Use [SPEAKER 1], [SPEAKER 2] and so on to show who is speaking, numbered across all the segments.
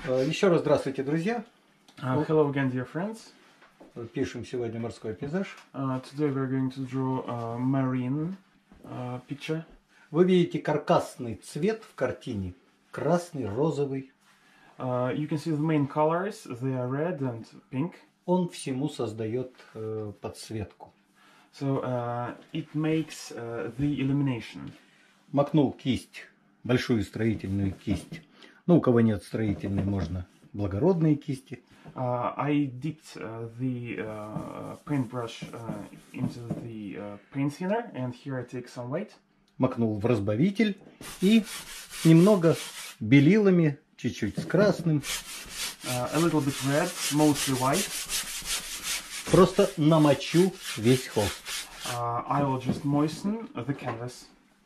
[SPEAKER 1] Еще раз здравствуйте, друзья.
[SPEAKER 2] Hello again, dear friends.
[SPEAKER 1] Пишем сегодня морской пейзаж.
[SPEAKER 2] Today we're going to draw a marine picture.
[SPEAKER 1] Вы видите каркасный цвет в картине. Красный, розовый.
[SPEAKER 2] You can see the main colors. They are red and pink.
[SPEAKER 1] Он всему создает подсветку.
[SPEAKER 2] So it makes the illumination.
[SPEAKER 1] Макнул кисть, большую строительную кисть. Ну, у кого нет строительной, можно благородные кисти.
[SPEAKER 2] I dipped the paintbrush into the paint thinner, and here I take some white.
[SPEAKER 1] Макнул в разбавитель и немного белилами, чуть-чуть с красным.
[SPEAKER 2] A little bit red, mostly white.
[SPEAKER 1] Просто намочу весь холст.
[SPEAKER 2] I will just moisten the canvas.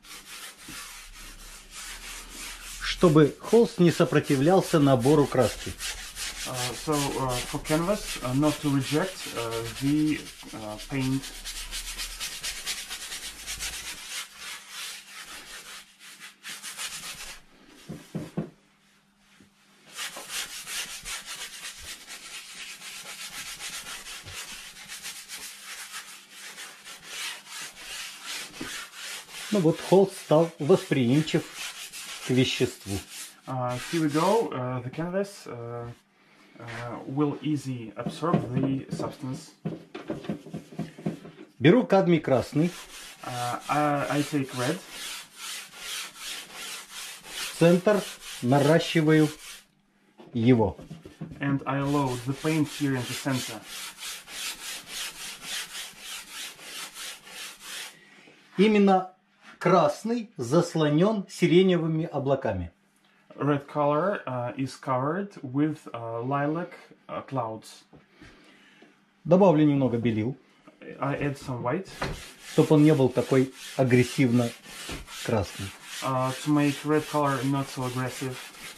[SPEAKER 1] Чтобы холст не сопротивлялся набору краски.
[SPEAKER 2] So for canvas, not to reject the paint.
[SPEAKER 1] Ну вот холст стал восприимчив к веществу.
[SPEAKER 2] Here we go. The canvas will easily absorb the substance.
[SPEAKER 1] Беру кадмий красный.
[SPEAKER 2] I take red.
[SPEAKER 1] В центр наращиваю его.
[SPEAKER 2] And I load the paint here in the center.
[SPEAKER 1] Именно красный заслонен сиреневыми облаками.
[SPEAKER 2] Red color is covered with lilac clouds.
[SPEAKER 1] Добавлю немного белил,
[SPEAKER 2] I add some white
[SPEAKER 1] чтобы он не был такой агрессивно красный.
[SPEAKER 2] to make red color not so aggressive.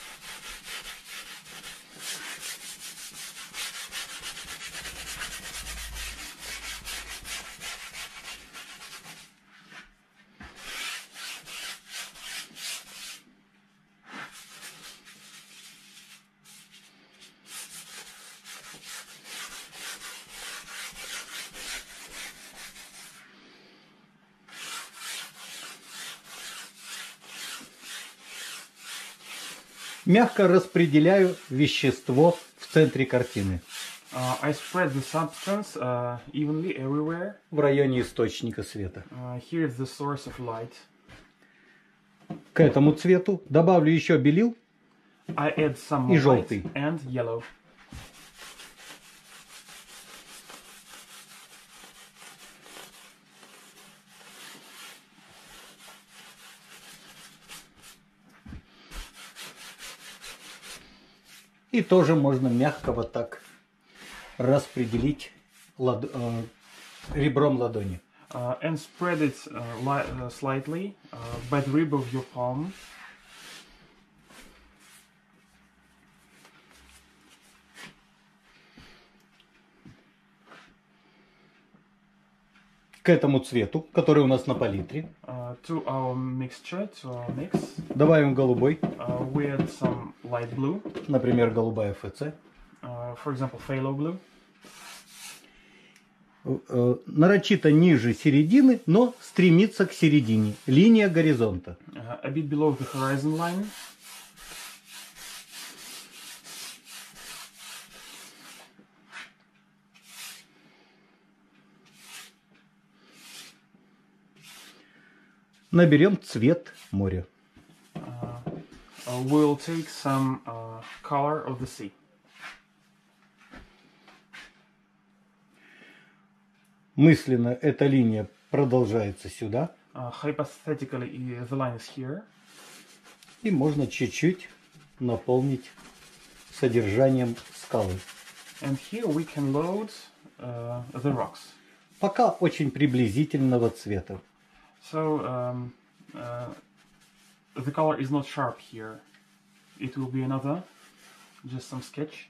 [SPEAKER 1] Мягко распределяю вещество в центре картины.
[SPEAKER 2] I spread the substance evenly everywhere.
[SPEAKER 1] В районе источника света.
[SPEAKER 2] Here is the source of light.
[SPEAKER 1] К этому цвету добавлю еще белил.
[SPEAKER 2] I add some
[SPEAKER 1] И
[SPEAKER 2] more white
[SPEAKER 1] желтый.
[SPEAKER 2] and yellow.
[SPEAKER 1] И тоже можно мягко вот так распределить ребром ладони.
[SPEAKER 2] And spread it slightly by the rib of your palm.
[SPEAKER 1] К этому цвету, который у нас на палитре,
[SPEAKER 2] To our mixture, to our mix,
[SPEAKER 1] добавим голубой,
[SPEAKER 2] we add some light blue,
[SPEAKER 1] например, голубая ФЦ.
[SPEAKER 2] for example, phthalo blue.
[SPEAKER 1] Нарочито ниже середины, но стремится к середине. Линия горизонта.
[SPEAKER 2] A bit below the horizon line.
[SPEAKER 1] Наберем цвет моря.
[SPEAKER 2] We'll take some color of the sea.
[SPEAKER 1] Мысленно эта линия продолжается сюда.
[SPEAKER 2] Hypothetically, the line is here.
[SPEAKER 1] И можно чуть-чуть наполнить содержанием скалы.
[SPEAKER 2] And here we can load the rocks.
[SPEAKER 1] Пока очень приблизительного цвета.
[SPEAKER 2] So the color is not sharp here. It will be another, just some sketch.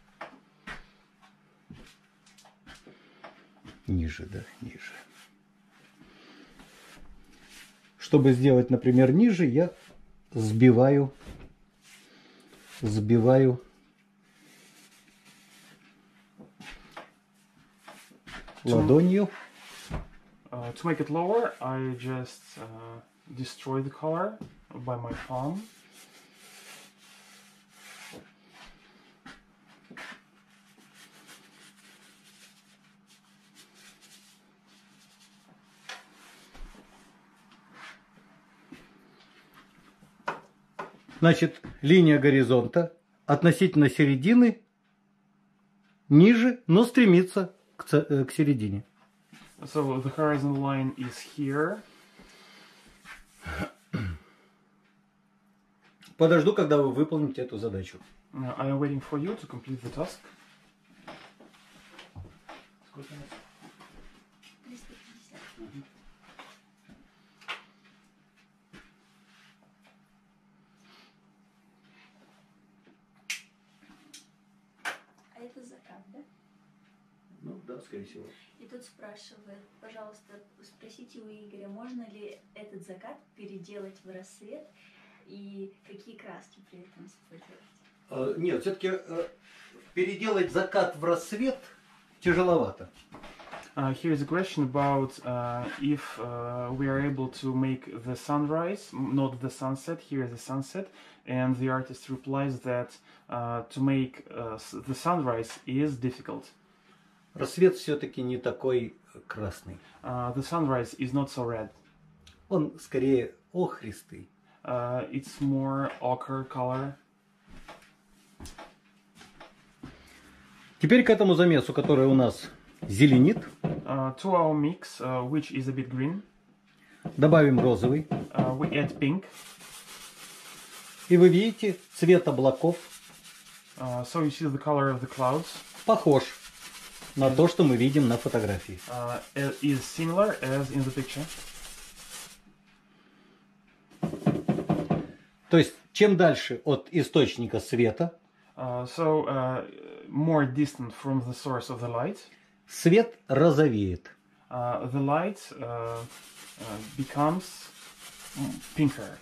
[SPEAKER 1] Ниже, да, ниже. Чтобы сделать, например, ниже, я сбиваю ладонью.
[SPEAKER 2] To make it lower, I just destroy the color by my palm.
[SPEAKER 1] Значит, линия горизонта относительно середины ниже, но стремится к середине.
[SPEAKER 2] So the horizon line is here.
[SPEAKER 1] Подожду, когда вы выполните эту задачу.
[SPEAKER 2] I am waiting for you to complete the task.
[SPEAKER 3] А это закат, да?
[SPEAKER 1] Ну да, скорее всего.
[SPEAKER 3] И тут спрашивает, пожалуйста, спросите у Игоря, можно ли этот закат переделать в рассвет и какие краски при этом использовать?
[SPEAKER 1] Нет, все-таки переделать закат в рассвет тяжеловато.
[SPEAKER 2] Here is a question about if we are able to make the sunrise, not the sunset. Here is the sunset, and the artist replies that to make the sunrise is difficult.
[SPEAKER 1] Рассвет все-таки не такой красный.
[SPEAKER 2] The sunrise is not so red.
[SPEAKER 1] Он скорее охристый.
[SPEAKER 2] It's more ochre color.
[SPEAKER 1] Теперь к этому замесу, который у нас зеленит,
[SPEAKER 2] To our mix, which is a bit green,
[SPEAKER 1] добавим розовый.
[SPEAKER 2] we add pink.
[SPEAKER 1] И вы видите, цвет облаков
[SPEAKER 2] So you see the color of the clouds
[SPEAKER 1] похож на то, что мы видим на фотографии.
[SPEAKER 2] is similar as in the picture.
[SPEAKER 1] То есть, чем дальше от источника света,
[SPEAKER 2] More distant from the source of the light,
[SPEAKER 1] свет розовеет.
[SPEAKER 2] the light becomes pinker.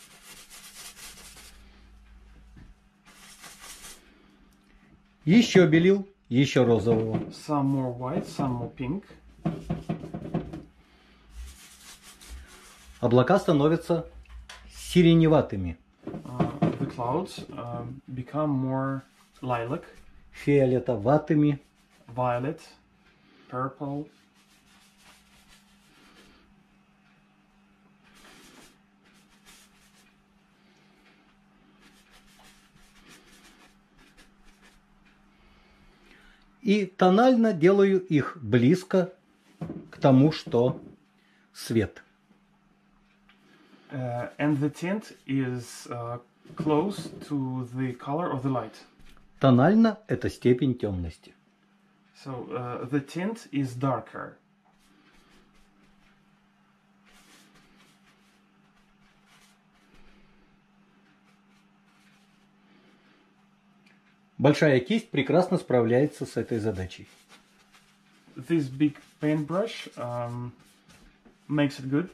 [SPEAKER 1] Еще белил, еще розового.
[SPEAKER 2] Some more white, some more pink.
[SPEAKER 1] Облака становятся сиреневатыми,
[SPEAKER 2] The clouds become more lilac,
[SPEAKER 1] фиолетоватыми,
[SPEAKER 2] violet, purple.
[SPEAKER 1] и тонально делаю их близко к тому, что свет.
[SPEAKER 2] And the tint is close to the color of the light.
[SPEAKER 1] Тонально – это степень темности.
[SPEAKER 2] So the tint is darker.
[SPEAKER 1] Большая кисть прекрасно справляется с этой задачей.
[SPEAKER 2] This big paintbrush makes it good.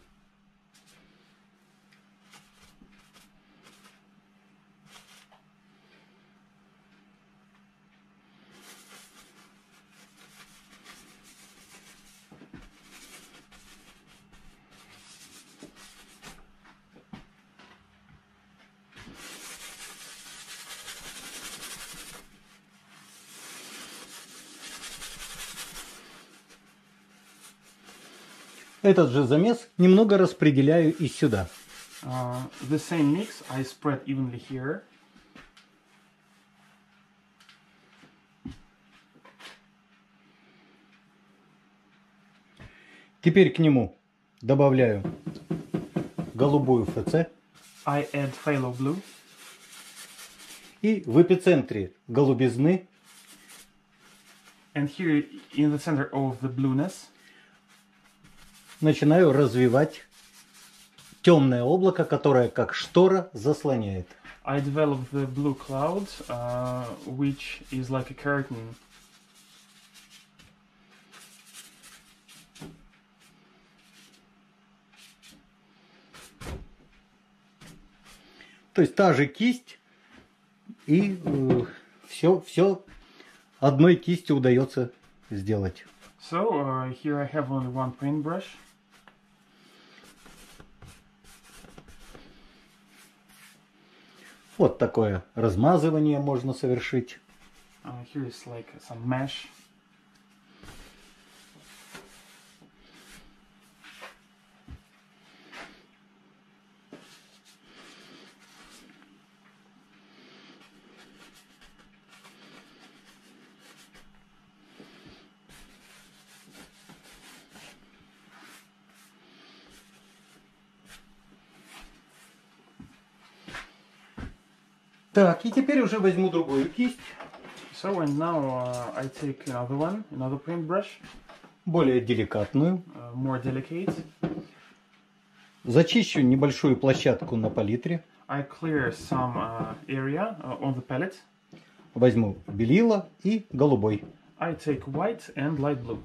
[SPEAKER 1] Этот же замес немного распределяю и сюда.
[SPEAKER 2] The same mix I spread evenly here.
[SPEAKER 1] Теперь к нему добавляю голубую ФЦ.
[SPEAKER 2] I add phthalo blue.
[SPEAKER 1] И в эпицентре голубизны
[SPEAKER 2] And here in the center of the blueness,
[SPEAKER 1] начинаю развивать темное облако, которое как штора заслоняет.
[SPEAKER 2] I develop the blue cloud, which is like a curtain.
[SPEAKER 1] То есть та же кисть, и все одной кистью удается сделать.
[SPEAKER 2] So here I have only one paintbrush.
[SPEAKER 1] Вот такое размазывание можно совершить.
[SPEAKER 2] Here is like some mesh.
[SPEAKER 1] Так, и теперь уже возьму другую кисть.
[SPEAKER 2] So and now I take another one, another paintbrush,
[SPEAKER 1] Более деликатную.
[SPEAKER 2] more delicate.
[SPEAKER 1] Зачищу небольшую площадку на палитре.
[SPEAKER 2] I clear some area on the palette.
[SPEAKER 1] Возьму белила и голубой.
[SPEAKER 2] I take white and light blue.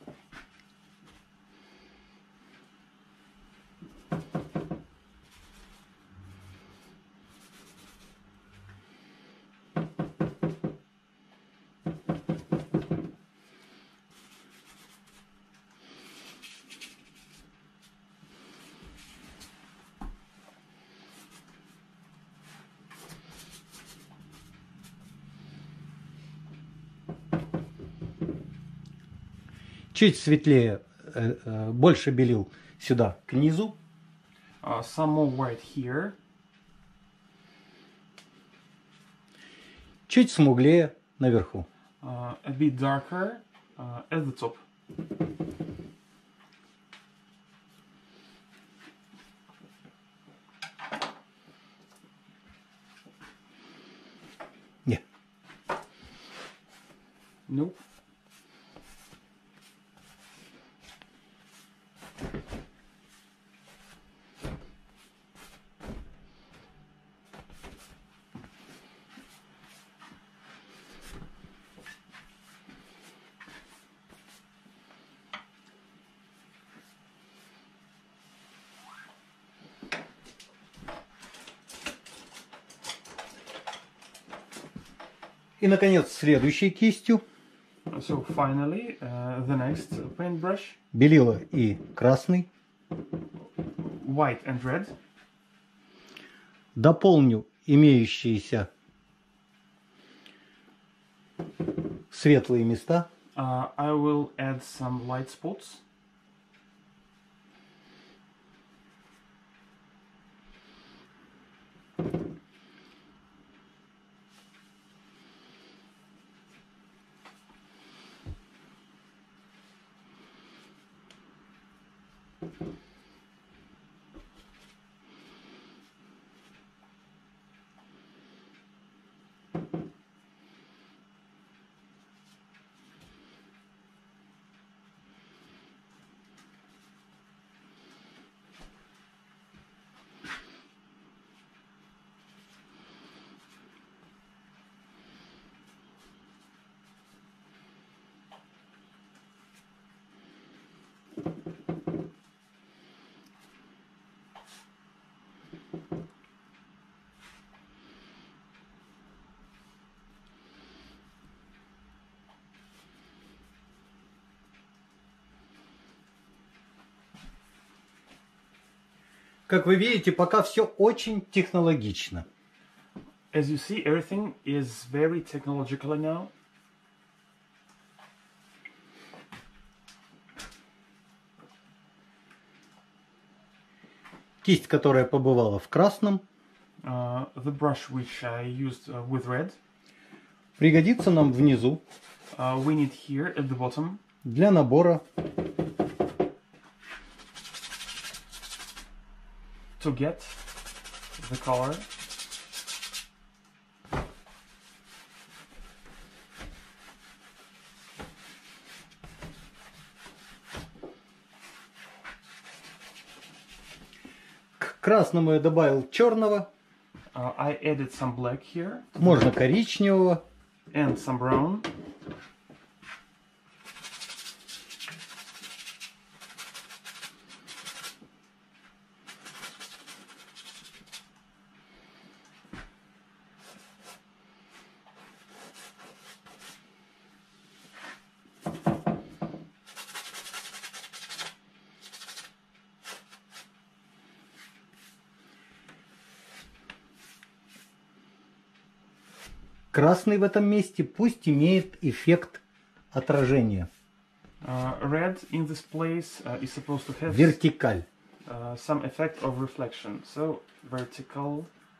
[SPEAKER 1] Чуть светлее, больше белил сюда, к низу.
[SPEAKER 2] Some more white here.
[SPEAKER 1] Чуть смуглее наверху.
[SPEAKER 2] A bit darker at the top.
[SPEAKER 1] Не.
[SPEAKER 2] Nope.
[SPEAKER 1] И, наконец, следующей кистью.
[SPEAKER 2] So finally, the next paintbrush,
[SPEAKER 1] Белила и красный.
[SPEAKER 2] white and red.
[SPEAKER 1] Дополню имеющиеся светлые места.
[SPEAKER 2] I will add some light spots.
[SPEAKER 1] Как вы видите, пока все очень технологично.
[SPEAKER 2] As you see, everything is very technological now.
[SPEAKER 1] Кисть, которая побывала в красном,
[SPEAKER 2] The brush which I used with red,
[SPEAKER 1] пригодится нам внизу
[SPEAKER 2] we need here at the bottom
[SPEAKER 1] для набора
[SPEAKER 2] to get the color.
[SPEAKER 1] К красному я добавил черного,
[SPEAKER 2] I added some black here
[SPEAKER 1] можно коричневого.
[SPEAKER 2] and some brown.
[SPEAKER 1] Красный в этом месте пусть имеет эффект отражения.
[SPEAKER 2] Red in this place is supposed to have
[SPEAKER 1] Вертикаль.
[SPEAKER 2] some effect of reflection. So vertical.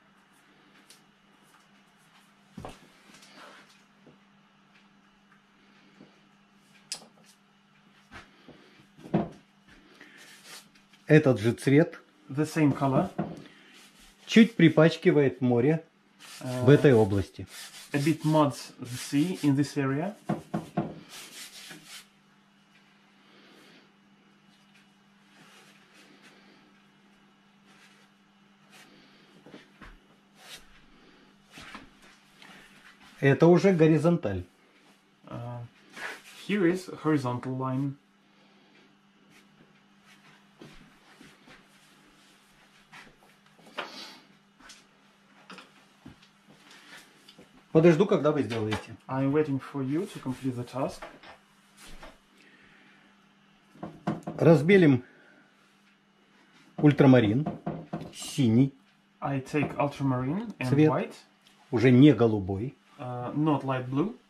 [SPEAKER 1] Этот же цвет
[SPEAKER 2] The same color
[SPEAKER 1] чуть припачкивает море в этой области.
[SPEAKER 2] a bit muds the sea in this area.
[SPEAKER 1] Это уже горизонталь.
[SPEAKER 2] Here is a horizontal line.
[SPEAKER 1] Подожду, когда вы сделаете.
[SPEAKER 2] I'm waiting for you to complete the task.
[SPEAKER 1] Разбелим ультрамарин, синий,
[SPEAKER 2] I take ultramarine and
[SPEAKER 1] Цвет.
[SPEAKER 2] white,
[SPEAKER 1] уже не голубой.
[SPEAKER 2] not light blue.